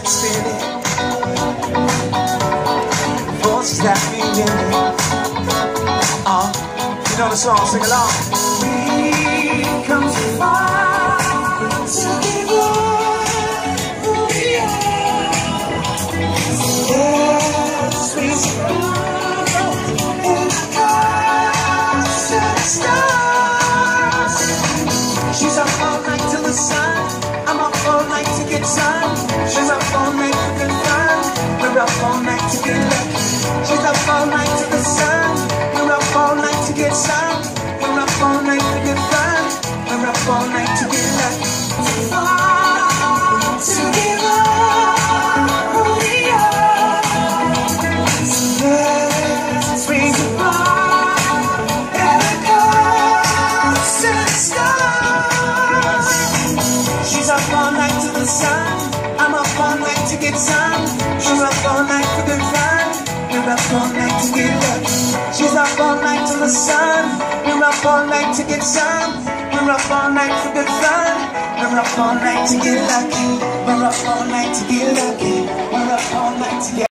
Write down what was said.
spinning, forces that we in. You know the song, sing along. We come too far to give up who we are. Yes, we survive in the clouds to the stars. She's up all night till the sun. I'm up all night to get some. She's up all night for good fun. We're up all night to get lucky. She's up all night to the sun. We're up all night to get some. We're up all night for good fun. We're up all night to get lucky. To give up who we are. So let's raise a bar and a clouds to the stars. She's up all night to the sun. I'm up all night to get some. She's up all night for good fun. We're up all night to get lucky. She's up all night to the sun. We're up all night to get some. We're up all night for good fun. We're up all night to get lucky. We're up all night to get lucky. We're up all night to get